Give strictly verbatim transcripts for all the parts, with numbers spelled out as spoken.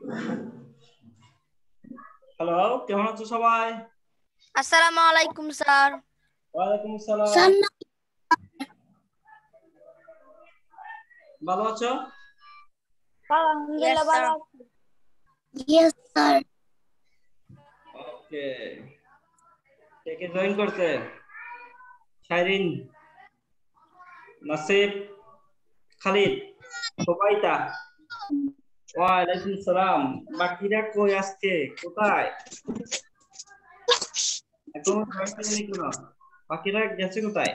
Hello, কেমন আছো সবাই? আসসালামু আলাইকুম স্যার। ওয়ালাইকুম আসসালাম। ভালো আছো? আলহামদুলিল্লাহ ভালো আছি। Yes, sir. ওকে। কে কে জয়েন করছে? শাইরিন, নাসিব, খালিদ, সুবাইতা। ওয়ালাইকুম সালাম। বাকিরা কই আজকে? কোথায়? এখনো জয়েন করেনি কেন? বাকিরা গেছে কোথায়?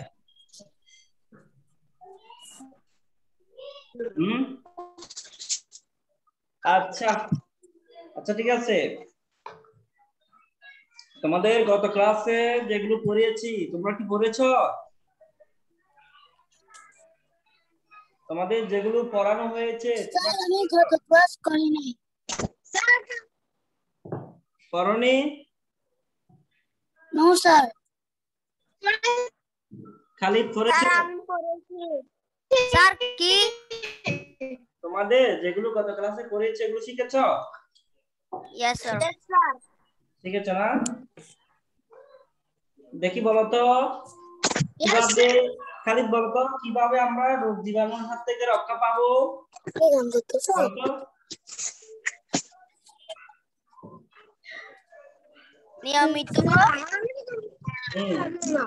হুম, আচ্ছা আচ্ছা ঠিক আছে। তোমাদের গত ক্লাসে যেগুলো পড়িয়েছি তোমরা কি পড়েছো? তোমাদের যেগুলো পড়ানো হয়েছে তোমরা Sir, আমি গত ক্লাস করি নাই। পড়নি? No, sir. খালিদ পড়েছে? স্যার আমি পড়েছি। স্যার কি? তোমাদের যেগুলো গত ক্লাসে পড়িয়েছে এগুলো শিখেছো? Yes sir. Yes sir. শিখেছো না? দেখি বলো তো Yes, কিভাবে, খালিদ বলো তো কিভাবে আমরা রোগ জীবাণুর হাত থেকে রক্ষা পাবো? sir. বলো তো। নিয়মিত হুম,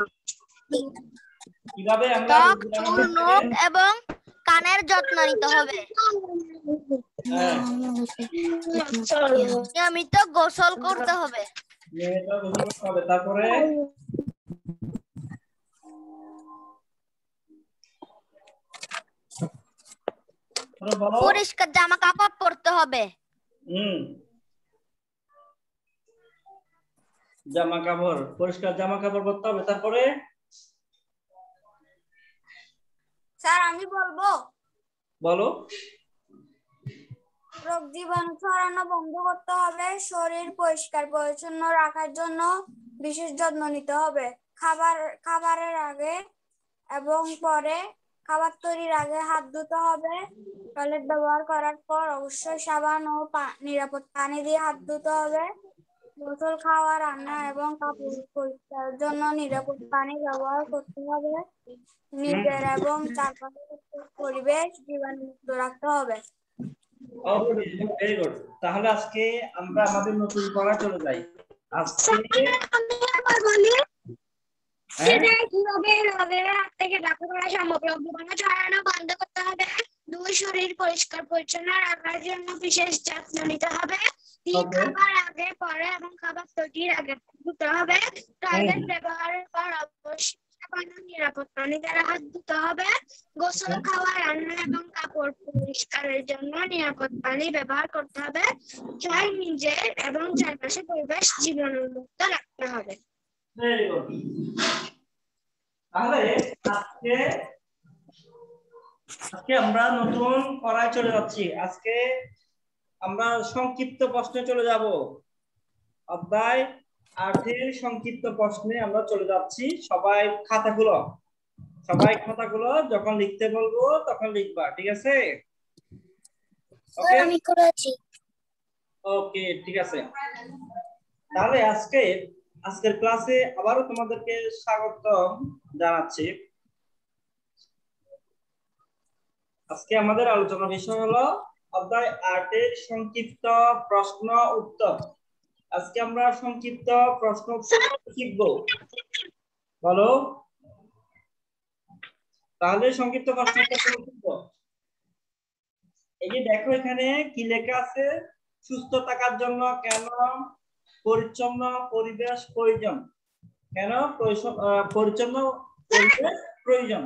কিভাবে আমরা রোগ ত্বক, জীবাণুর চুল, হাত থেকে নখ এবং কানের যত্ন নিতে হবে। হ্যাঁ, নিয়মিত গোসল করতে হবে। নিয়মিত গোসল করতে হবে। তারপরে তারপরে বলো। পরিষ্কার জামা কাপড় পরতে হবে। হুম, জামা কাপড় পরিষ্কার জামা কাপড় পরতে হবে। তারপরে স্যার আমি বলবো, বলো। রোগ জীবাণু ছড়ানো বন্ধ করতে হবে। শরীর পরিষ্কার পরিচ্ছন্ন রাখার জন্য বিশেষ যত্ন নিতে হবে। খাবার খাবারের আগে এবং পরে, খাবার তৈরির আগে হাত ধুতে হবে। টয়লেট ব্যবহার করার পর অবশ্যই সাবান ও নিরাপদ পানি দিয়ে হাত ধুতে হবে। গোসল, খাওয়া, রান্না এবং কাপড় পরিষ্কারের জন্য নিরাপদ পানি ব্যবহার করতে হবে। নিজের এবং চারপাশের পরিবেশ জীবাণুমুক্ত রাখতে হবে। Okay, very good. তাহলে আজকে আমরা আমাদের নতুন পড়ায় চলে যাই। আজকে হ্যাঁ, কিভাবে রোগের হাত থেকে রক্ষা করা সম্ভব? রোগ জীবাণু ছড়ানো বন্ধ করতে হবে। দুই, শরীর পরিষ্কার পরিচ্ছন্ন রাখার জন্য বিশেষ যত্ন নিতে হবে। তিন, ওকে, খাবার আগে পরে এবং খাবার তৈরির আগে ধুতে হবে। টয়লেট ব্যবহারের পর অবশ্যই সাবান ও নিরাপদ পানি দ্বারা হাত ধুতে হবে। গোসল, খাওয়া, রান্না এবং কাপড় পরিষ্কারের জন্য নিরাপদ পানি ব্যবহার করতে হবে। ছয়, নিজের এবং চারপাশের পরিবেশ জীবাণুমুক্ত রাখতে হবে। Very good. তাহলে আজকে আজকে আমরা নতুন পড়ায় চলে যাচ্ছি। আজকে আমরা সংক্ষিপ্ত প্রশ্নে চলে যাব। অধ্যায় আটের সংক্ষিপ্ত প্রশ্নে আমরা চলে যাচ্ছি। সবাই খাতাগুলো সবাই খাতাগুলো যখন লিখতে বলবো তখন লিখবা, ঠিক আছে? ওকে আমি করেছি। ওকে ঠিক আছে। তাহলে আজকে আজকের ক্লাসে আবারও তোমাদেরকে স্বাগতম জানাচ্ছি। আজকে আমাদের আলোচনার বিষয় হলো অধ্যায় আটের সংক্ষিপ্ত প্রশ্ন উত্তর। আজকে আমরা সংক্ষিপ্ত প্রশ্ন উত্তর শিখব। বলো তাহলে সংক্ষিপ্ত প্রশ্ন উত্তর শিখব। এই যে দেখো এখানে কি লেখা আছে, সুস্থ থাকার জন্য কেন পরিচ্ছন্ন পরিবেশ প্রয়োজন? কেন পরিচ্ছন্ন পরিবেশ প্রয়োজন?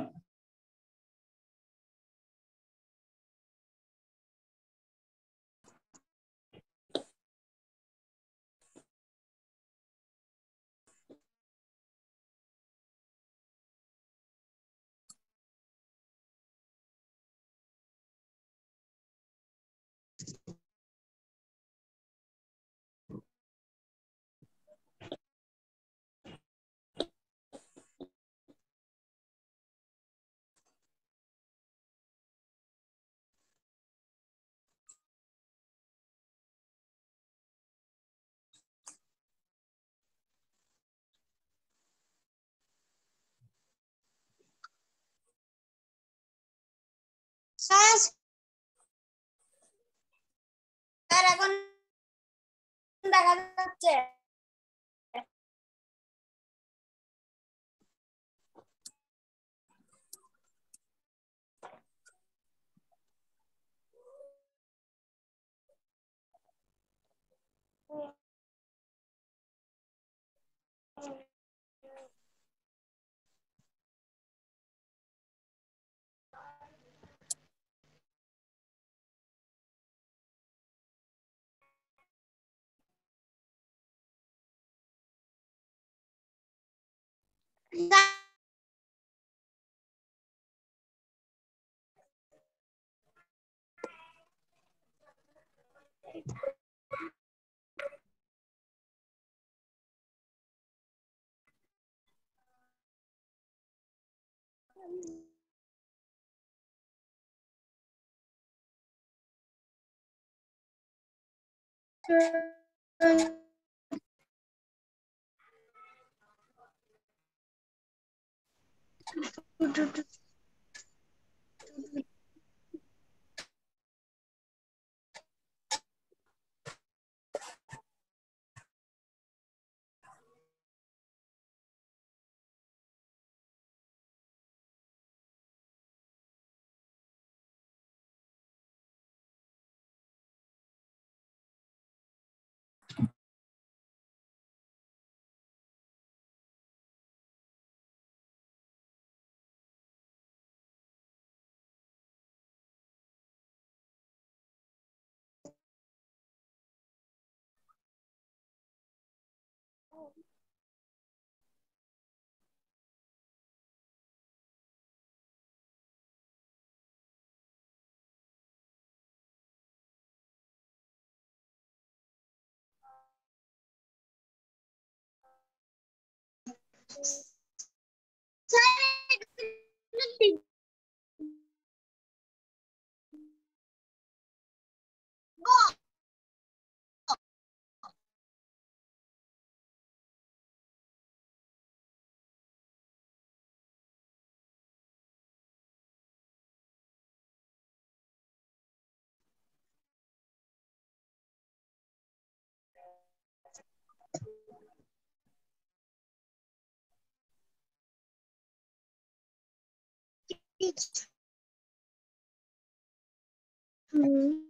স্যার স্যার এখন দেখা যাচ্ছে। হুম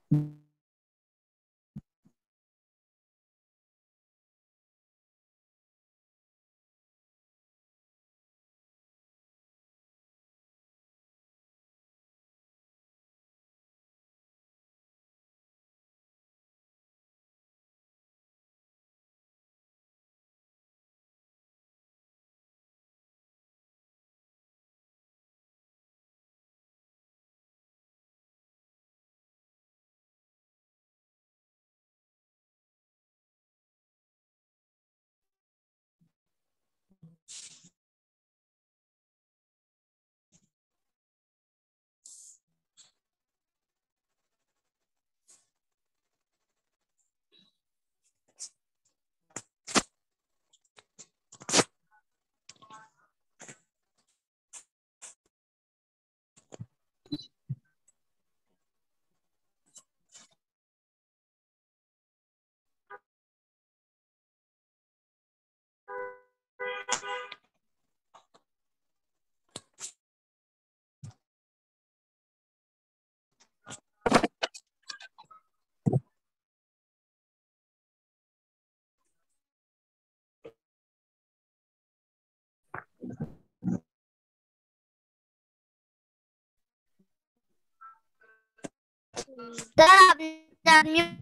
স্যার আপনি আনমিউট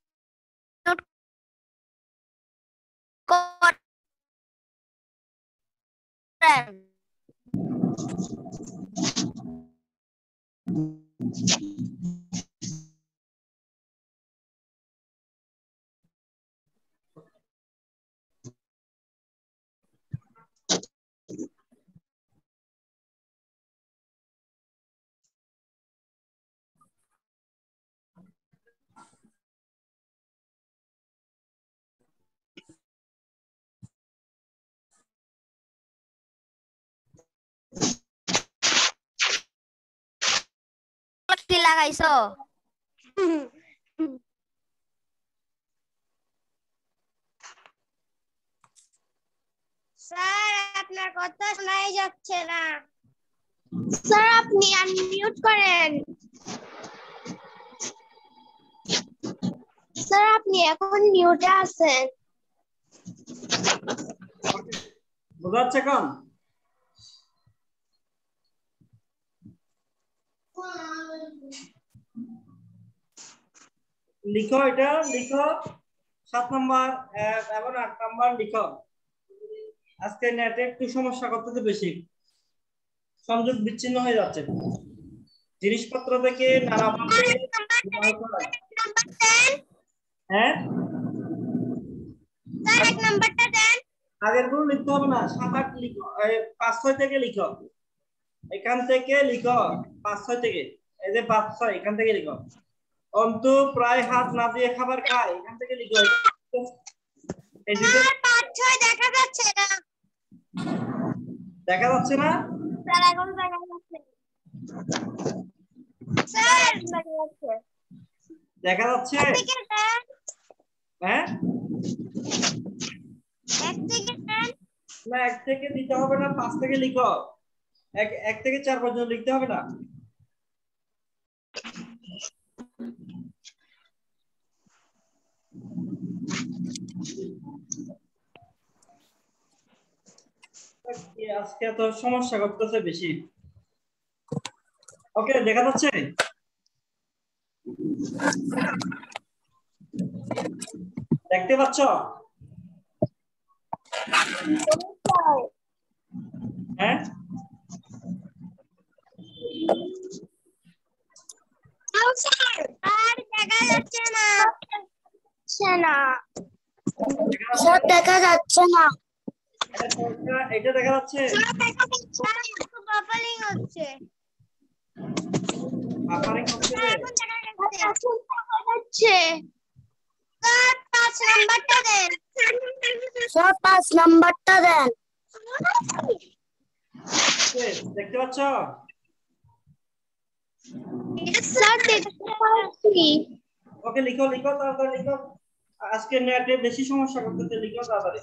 করেন। কি লাগাইছো? স্যার আপনার কথা শোনাই যাচ্ছে না। স্যার আপনি আনমিউট করেন। স্যার আপনি এখন মিউটে আছেন। বোঝা যাচ্ছে এখন? লিখো, এটা লিখো, সাত নম্বর এবং আট নম্বর লিখো। আজকে নেটে একটু সমস্যা করতেছে, বেশি সংযোগ বিচ্ছিন্ন হয়ে যাচ্ছে, জিনিসপত্র থেকে নানাভাবে। হ্যাঁ, আগের গুলো লিখতে হবে না, সাত আট লিখো, পাঁচ ছয় থেকে লিখো, এখান থেকে লিখো, পাঁচ ছয় থেকে, এই যে পাঁচ ছয় এখান থেকে লিখো। অন্তু প্রায় হাত না দিয়ে খাবার খায়, এখান থেকে লিখো। এই দুটো পাঁচ ছয় দেখা যাচ্ছে না। দেখা যাচ্ছে না? স্যার এখন দেখা যাচ্ছে। স্যার দেখা যাচ্ছে। দেখা যাচ্ছে? হ্যাঁ, এক থেকে টেন। না, এক থেকে দিতে হবে না, পাঁচ থেকে লিখো। এক এক থেকে চার পর্যন্ত লিখতে হবে না। আজকে তো সমস্যা করতেছে বেশি। ওকে, দেখা যাচ্ছে? দেখতে পাচ্ছ? হ্যাঁ, আর দেখা যাচ্ছে না। না সব দেখা যাচ্ছে না। এটা দেখা যাচ্ছে? বাফারিং হচ্ছে। বাফারিং হচ্ছে। স্যার পাঁচ নাম্বারটা দেন। স্যার পাঁচ নাম্বারটা দেন। দেখতে পাচ্ছ? স্যার দেখতে পাচ্ছি। ওকে, লিখো লিখো তাড়াতাড়ি লিখো। আজকে নেটে বেশি সমস্যা করতেছে, লিখো তাড়াতাড়ি।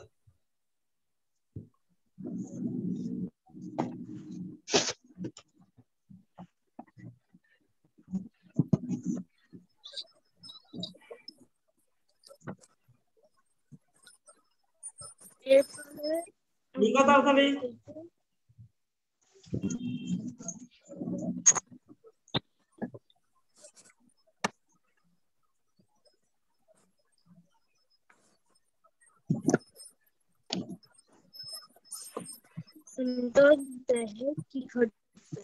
এরপরে লিখো তাড়াতাড়ি। সুন্দর দেহে কি ঘটবে?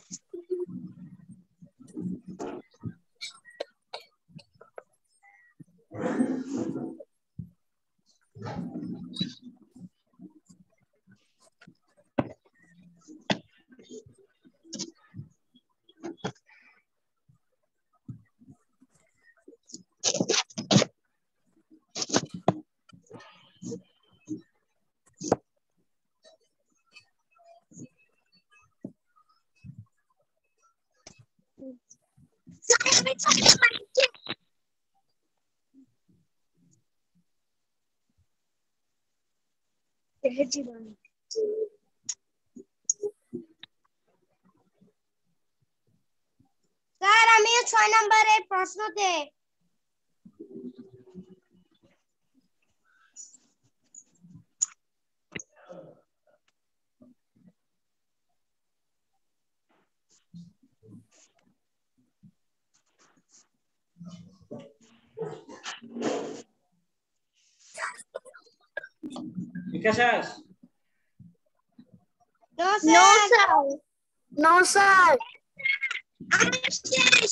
দেহের জীবাণু। স্যার আমিও ছয় নম্বরের প্রশ্নতে লিখা শেষ? নো স্যার নো স্যার আমার শেষ।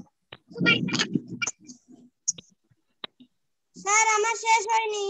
স্যার আমার শেষ হয়নি।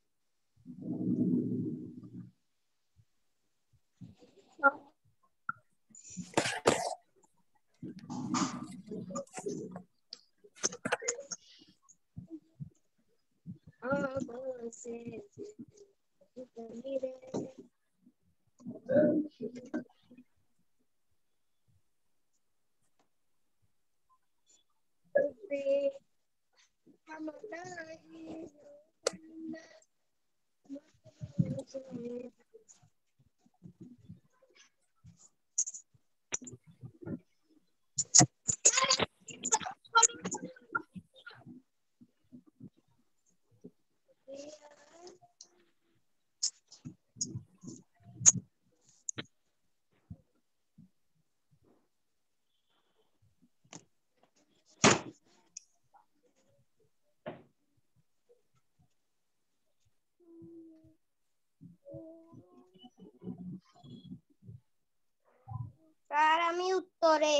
স্যার আমি উত্তরে।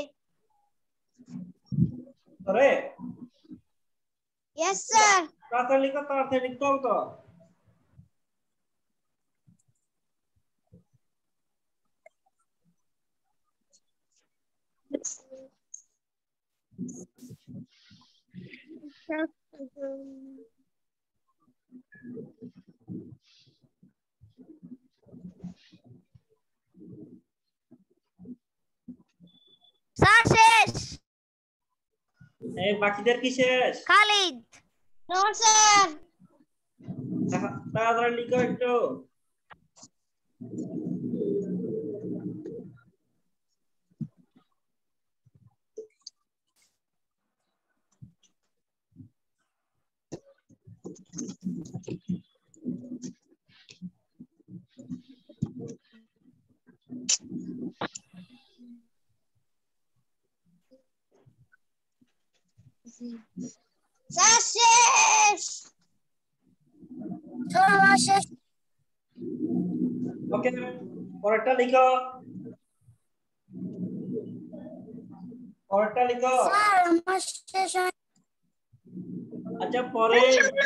ধরে ইয়েস স্যার। তাড়াতাড়ি লিখো, তাড়াতাড়ি লিখতে হবে তো। স্যার শেষ। এই বাকিদের কি শেষ? খালিদ। No sir. তাড়াতাড়ি লিখো একটু। স্যার শেষ। আমার শেষ। ওকে, পরেরটা লিখো। পরেরটা লিখো। স্যার আমার শেষ হয়। আচ্ছা, পরে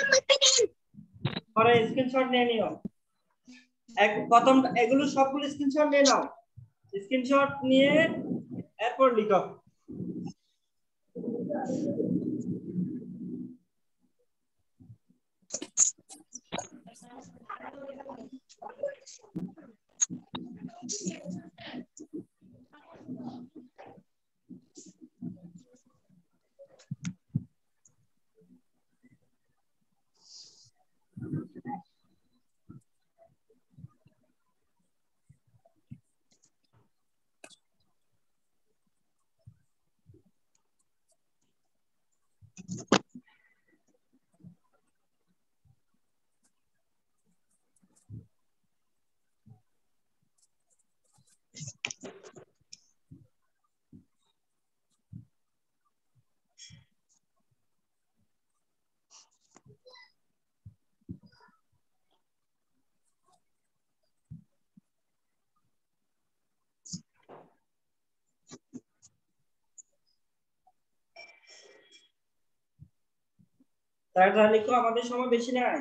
পরে স্ক্রিনশট নিয়ে নিও। এক প্রথম এগুলো সবগুলো স্ক্রিনশট নিয়ে নাও। স্ক্রিনশট নিয়ে এরপর লিখো। তাড়াতাড়ি লিখো, আমাদের সময় বেশি নাই।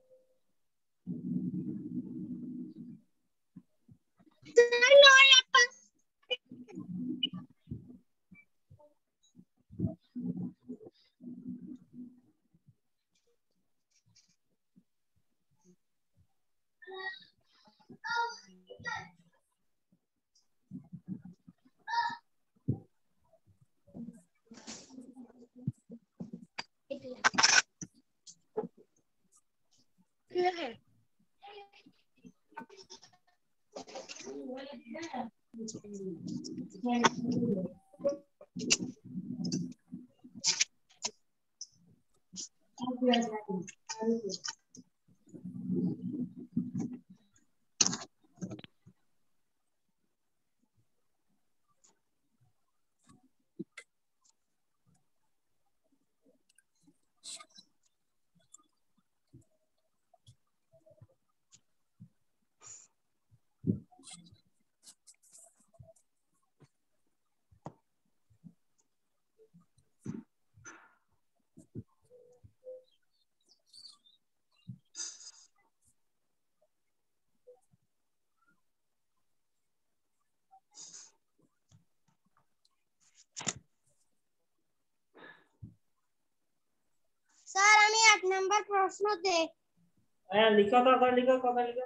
স্যার আমি এক নাম্বার প্রশ্ন দেই। হ্যাঁ লিখো, তাড়াতাড়ি লিখো, কথা লিখো।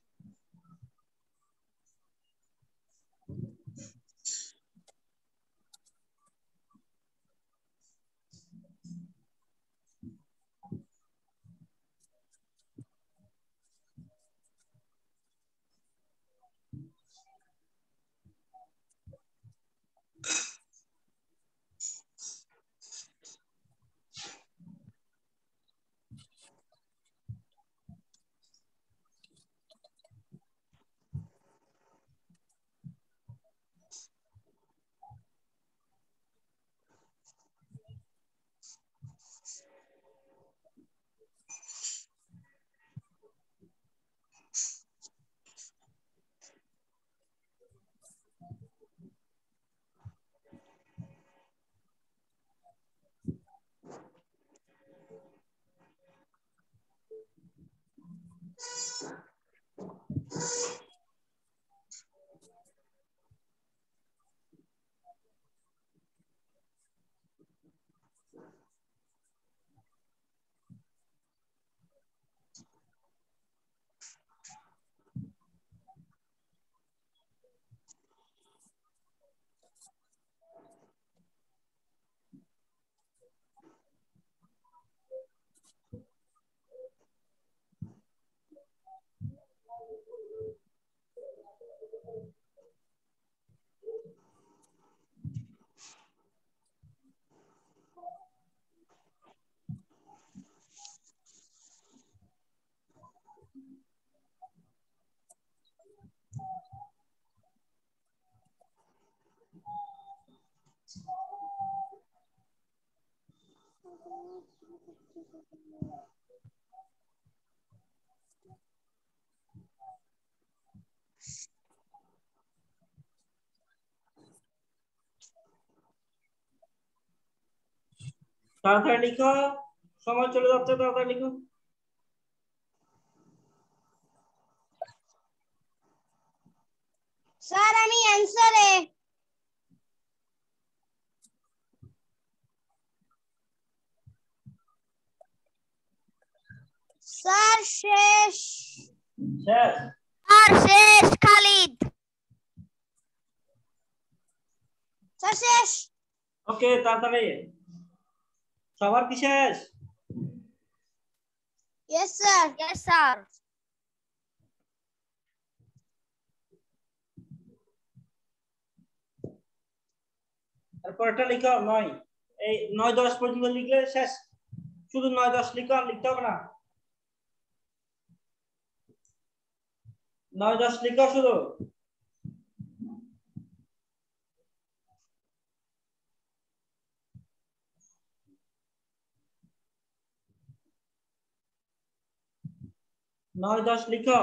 তাড়াতাড়ি লিখো, সময় চলে যাচ্ছে, তাড়াতাড়ি লিখো। স্যার আমি অ্যানসারে। স্যার শেষ। শেষ। আর শেষ খালিদ। স্যার শেষ। ওকে, তাড়াতাড়ি। সবার কি শেষ? Yes sir. Yes sir. তারপরটা লিখো নয়, এই নয় দশ পর্যন্ত লিখলে শেষ। শুধু নয় দশ লিখো, আর লিখতে হবে না। নয় দশ লিখো শুধু। নয় দশ লিখো।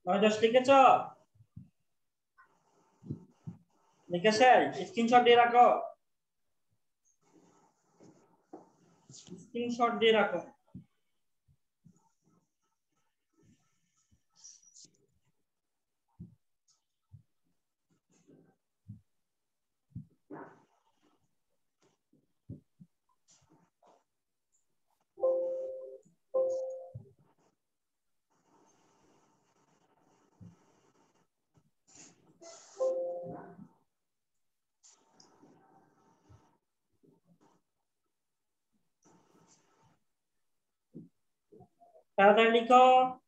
নয় দশ লিখেছ? লিখে শেষ? স্ক্রিনশট দিয়ে রাখো, স্ক্রিনশট দিয়ে রাখো। তাড়াতাড়ি লিখো।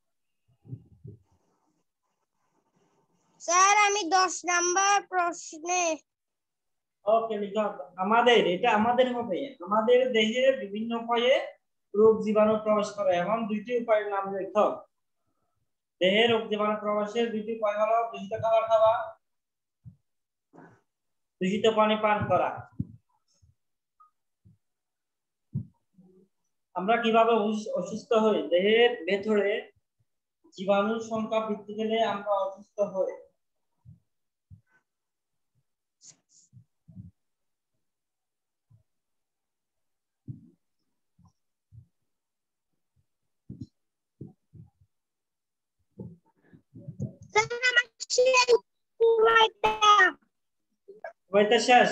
স্যার আমি দশ নাম্বার প্রশ্নে। ওকে লিখো। আমাদের, এটা আমাদের হবে, আমাদের দেহে বিভিন্ন উপায়ে রোগ জীবাণু প্রবেশ করে, এমন দুইটি উপায়ের নাম লেখো। দেহে রোগ জীবাণু প্রবেশের দুইটি উপায় হলো দূষিত খাবার খাওয়া, দূষিত পানি পান করা। আমরা কিভাবে অসুস্থ হই? দেহের ভেতরে জীবাণুর সংখ্যা বৃদ্ধি পেলে আমরা অসুস্থ হই। বইটা শেষ?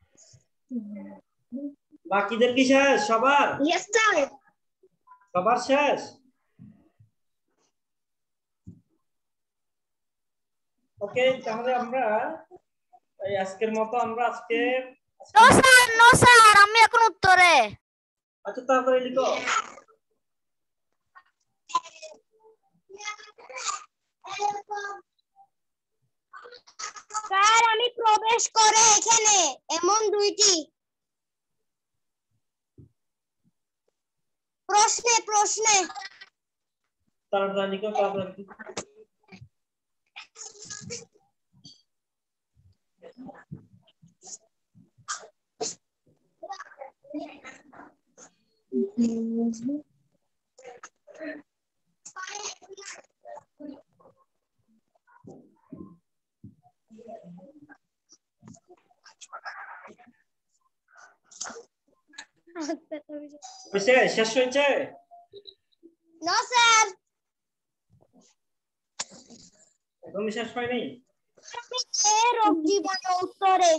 বাকিদের কি শেষ সবার? Yes sir. সবার শেষ? ওকে, তাহলে আমরা এই আজকের মতো আমরা আজকে নো স্যার, নো স্যার, আমি এখন উত্তরে। আচ্ছা তারপরে লিখো। স্যার আমি প্রবেশ করে এখানে এমন দুইটি প্রশ্নে প্রশ্নে তারপরে লিখো, তারপরে লিখো। হয়েছে? শেষ হয়েছে? No sir. একদমই শেষ হয়নি? রোগ জীবাণু উত্তরে।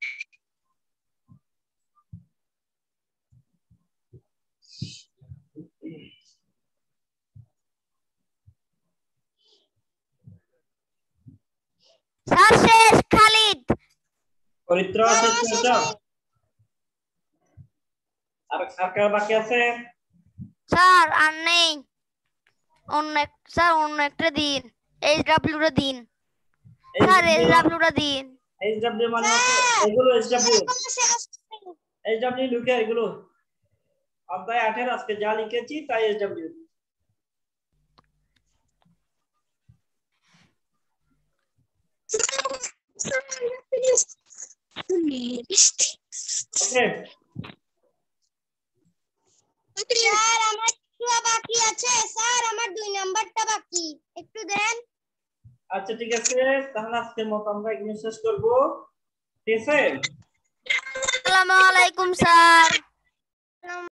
স্যার শেষ। খালিদ। পবিত্র শেষ করেছ? আর আর কার বাকি আছে? স্যার আর নেই। অন্য এক- স্যার অন্য একটা দিন, এইচ ডাব্লিউ টা দিন। স্যার এইচ ডাব্লিউ টা দিন। এইচ ডাব্লিউ মানে এগুলো এইচ ডাব্লিউ, এইচ ডাব্লিউ লিখে এগুলো অধ্যায় আট এর আজকে যা লিখেছি তাই এইচ ডাব্লিউ। ওকে, স্যার আমার একটা বাকি আছে স্যার, আমার দুই নাম্বারটা বাকি, একটু দেন। আচ্ছা ঠিক আছে, তাহলে আজকের মতো আমরা এখানে শেষ করব। ঠিক আছে? আসসালামু আলাইকুম স্যার।